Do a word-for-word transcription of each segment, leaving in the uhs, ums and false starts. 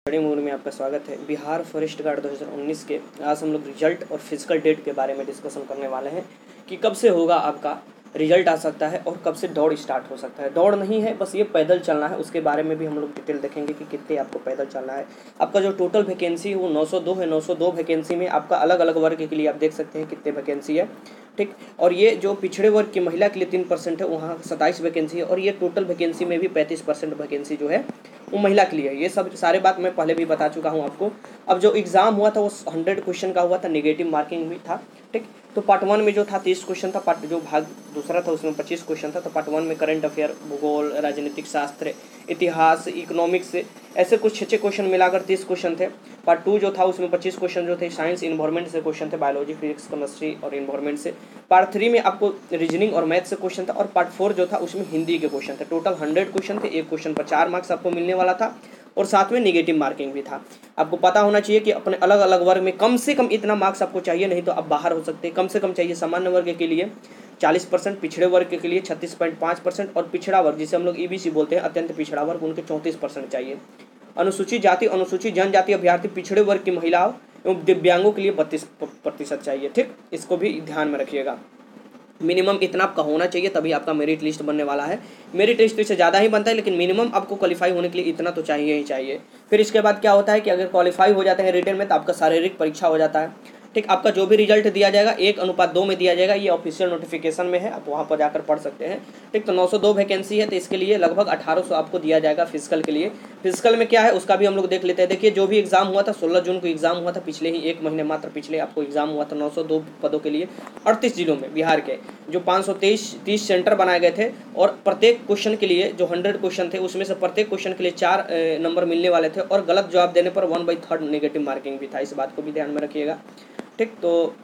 बड़ी मूड में आपका स्वागत है। बिहार फॉरेस्ट गार्ड दो हज़ार उन्नीस के आज हम लोग रिजल्ट और फिजिकल डेट के बारे में डिस्कशन करने वाले हैं कि कब से होगा आपका रिजल्ट आ सकता है और कब से दौड़ स्टार्ट हो सकता है। दौड़ नहीं है, बस ये पैदल चलना है, उसके बारे में भी हम लोग डिटेल देखेंगे कि कितने आपको पैदल चलना है। आपका जो टोटल वैकेंसी है वो नौ सौ दो है। नौ सौ दो वैकेंसी में आपका अलग अलग वर्ग के लिए आप देख सकते हैं कितने वैकेंसी है, ठीक। और ये जो पिछड़े वर्ग की महिला के लिए तीन परसेंट है, वहाँ सत्ताईस वैकेंसी है। और ये टोटल वैकेंसी में भी पैंतीस परसेंट वैकेंसी जो है वो महिला के लिए है। ये सब सारे बात मैं पहले भी बता चुका हूँ आपको। अब जो एग्ज़ाम हुआ था वो हंड्रेड क्वेश्चन का हुआ था, नेगेटिव मार्किंग भी था, ठीक। तो पार्ट वन में जो था तीस क्वेश्चन था, पार्ट जो भाग दूसरा था उसमें पच्चीस क्वेश्चन था। तो पार्ट वन में करंट अफेयर, भूगोल, राजनीतिक शास्त्र, इतिहास, इकोनॉमिक्स, ऐसे कुछ छः छः क्वेश्चन मिलाकर तीस क्वेश्चन थे। पार्ट टू जो था उसमें पच्चीस क्वेश्चन जो थे साइंस इन्वायरमेंट से क्वेश्चन थे, बायोलॉजी, फिजिक्स, केमिस्ट्री और इन्वायरमेंट से। पार्ट थ्री में आपको रीजनिंग और मैथ से क्वेश्चन था। और पार्ट फोर जो था उसमें हिंदी के क्वेश्चन थे। टोटल हंड्रेड क्वेश्चन थे। एक क्वेश्चन पर चार मार्क्स आपको मिलने वाला था और साथ में नेगेटिव मार्किंग भी था। आपको पता होना चाहिए कि अपने अलग अलग वर्ग में कम से कम इतना मार्क्स आपको चाहिए, नहीं तो आप बाहर हो सकते हैं। कम से कम चाहिए सामान्य वर्ग के लिए चालीस परसेंट, पिछड़े वर्ग के लिए छत्तीस पॉइंट पाँच परसेंट और पिछड़ा वर्ग जिसे हम लोग ई बी सी बोलते हैं, अत्यंत पिछड़ा वर्ग, उनके चौंतीस परसेंट चाहिए। अनुसूचित जाति, अनुसूचित जनजाति अभ्यर्थी, पिछड़े वर्ग की महिलाओं एवं दिव्यांगों के लिए बत्तीस प्रतिशत चाहिए, ठीक। इसको भी ध्यान में रखिएगा। मिनिमम इतना आपका होना चाहिए, तभी आपका मेरिट लिस्ट बनने वाला है। मेरिट लिस्ट इससे ज़्यादा ही बनता है, लेकिन मिनिमम आपको क्वालिफाई होने के लिए इतना तो चाहिए ही चाहिए। फिर इसके बाद क्या होता है कि अगर क्वालिफाई हो जाते हैं रिटन में तो आपका शारीरिक परीक्षा हो जाता है, ठीक। आपका जो भी रिजल्ट दिया जाएगा एक अनुपात दो में दिया जाएगा। ये ऑफिशियल नोटिफिकेशन में है, आप वहाँ पर जाकर पढ़ सकते हैं, ठीक। तो नौ सौ दो वैकेंसी है, तो इसके लिए लगभग अठारह सौ आपको दिया जाएगा फिजिकल के लिए। फिजिकल में क्या है उसका भी हम लोग देख लेते हैं। देखिए जो भी एग्जाम हुआ था, सोलह जून को एग्जाम हुआ था, पिछले ही एक महीने मात्र पिछले आपको एग्जाम हुआ था। नौ सौ दो पदों के लिए अड़तीस जिलों में बिहार के जो पाँच सौ तेईस तीस सेंटर बनाए गए थे। और प्रत्येक क्वेश्चन के लिए जो हंड्रेड क्वेश्चन थे उसमें से प्रत्येक क्वेश्चन के लिए चार नंबर मिलने वाले थे। और गलत जवाब देने पर one by third negative marking भी था, इस बात को भी ध्यान में रखिएगा, ठीक। तो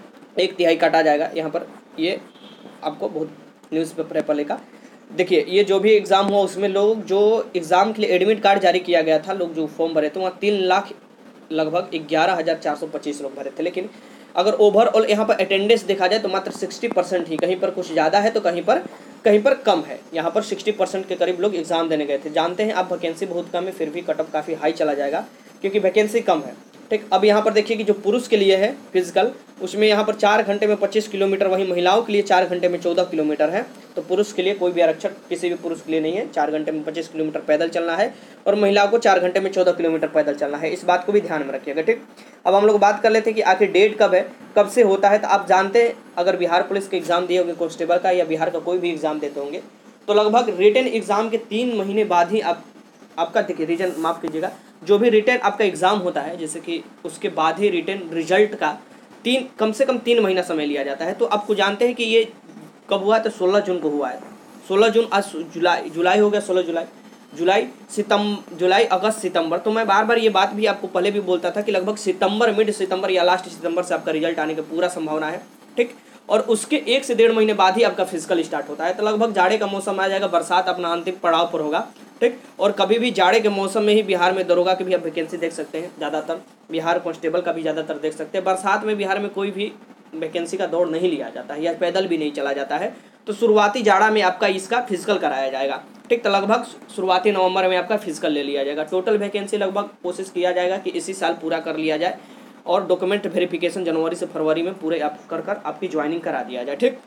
एक तिहाई काटा जाएगा यहाँ पर। ये आपको बहुत न्यूज़ पेपर पहले का देखिए। ये जो भी एग्ज़ाम हुआ उसमें लोग जो एग्ज़ाम के लिए एडमिट कार्ड जारी किया गया था, लोग जो फॉर्म भरे थे वहाँ तीन लाख लगभग ग्यारह हज़ार चार सौ पच्चीस लोग भरे थे। लेकिन अगर ओवरऑल यहाँ पर अटेंडेंस देखा जाए तो मात्र सिक्सटी परसेंट ही, कहीं पर कुछ ज़्यादा है तो कहीं पर कहीं पर कम है। यहाँ पर सिक्सटी परसेंट के करीब लोग एग्ज़ाम देने गए थे। जानते हैं आप वैकेंसी बहुत कम है, फिर भी कट ऑफ काफ़ी हाई चला जाएगा क्योंकि वैकेंसी कम है, ठीक। अब यहाँ पर देखिए कि जो पुरुष के लिए है फिजिकल, उसमें यहाँ पर चार घंटे में पच्चीस किलोमीटर, वहीं महिलाओं के लिए चार घंटे में चौदह किलोमीटर है। तो पुरुष के लिए कोई भी आरक्षण किसी भी पुरुष के लिए नहीं है। चार घंटे में पच्चीस किलोमीटर पैदल चलना है और महिलाओं को चार घंटे में चौदह किलोमीटर पैदल चलना है। इस बात को भी ध्यान में रखिएगा, ठीक। अब हम लोग बात कर लेते हैं कि आखिर डेट कब है, कब से होता है। तो आप जानते हैं अगर बिहार पुलिस के एग्ज़ाम दिए होंगे, कांस्टेबल का या बिहार का कोई भी एग्ज़ाम देते होंगे, तो लगभग रिटन एग्ज़ाम के तीन महीने बाद ही आप आपका देखिए रीजन माफ़ कीजिएगा, जो भी रिटन आपका एग्ज़ाम होता है जैसे कि उसके बाद ही रिटन रिजल्ट का तीन कम से कम तीन महीना समय लिया जाता है। तो आपको जानते हैं कि ये कब हुआ है, तो सोलह जून को हुआ है। सोलह जून, आज जुलाई जुलाई हो गया, सोलह जुलाई, जुलाई सितंबर, जुलाई अगस्त सितंबर। तो मैं बार बार ये बात भी आपको पहले भी बोलता था कि लगभग सितंबर, मिड सितंबर या लास्ट सितंबर से आपका रिजल्ट आने की पूरा संभावना है, ठीक। और उसके एक से डेढ़ महीने बाद ही आपका फिजिकल स्टार्ट होता है। तो लगभग जाड़े का मौसम आ जाएगा, बरसात अपना अंतिम पड़ाव पर होगा, ठीक। और कभी भी जाड़े के मौसम में ही बिहार में दरोगा की भी आप वैकेंसी देख सकते हैं, ज़्यादातर बिहार कांस्टेबल का भी ज़्यादातर देख सकते हैं। बरसात में बिहार में कोई भी वैकेंसी का दौड़ नहीं लिया जाता है या पैदल भी नहीं चला जाता है। तो शुरुआती जाड़ा में आपका इसका फिजिकल कराया जाएगा, ठीक। तो लगभग शुरुआती नवंबर में आपका फिजिकल ले लिया जाएगा। टोटल वैकेंसी लगभग कोशिश किया जाएगा कि इसी साल पूरा कर लिया जाए और डॉक्यूमेंट वेरिफिकेशन जनवरी से फरवरी में पूरे आप कर कर आपकी ज्वाइनिंग करा दिया जाए, ठीक।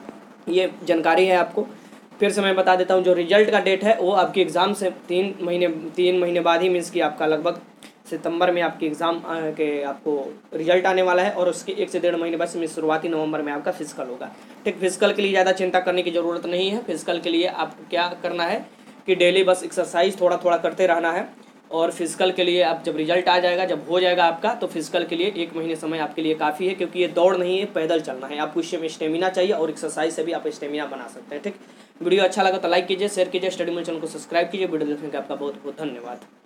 ये जानकारी है आपको। फिर से मैं बता देता हूँ, जो रिजल्ट का डेट है वो आपकी एग्ज़ाम से तीन महीने तीन महीने बाद ही, मीन्स कि आपका लगभग सितंबर में आपकी एग्ज़ाम के आपको रिजल्ट आने वाला है। और उसके एक से डेढ़ महीने बाद से शुरुआती नवंबर में आपका फिजिकल होगा, ठीक। फिजिकल के लिए ज़्यादा चिंता करने की ज़रूरत नहीं है। फिजिकल के लिए आपको क्या करना है कि डेली बस एक्सरसाइज थोड़ा थोड़ा करते रहना है। और फिजिकल के लिए आप जब रिजल्ट आ जाएगा, जब हो जाएगा आपका, तो फिजिकल के लिए एक महीने समय आपके लिए काफ़ी है, क्योंकि ये दौड़ नहीं है, पैदल चलना है। आपको इसमें स्टेमिना चाहिए और एक्सरसाइज से भी आप स्टेमिना बना सकते हैं, ठीक। वीडियो अच्छा लगा तो लाइक कीजिए, शेयर कीजिए, स्टडी मूल चैनल को सब्सक्राइब कीजिए। वीडियो देखने का आपका बहुत बहुत धन्यवाद।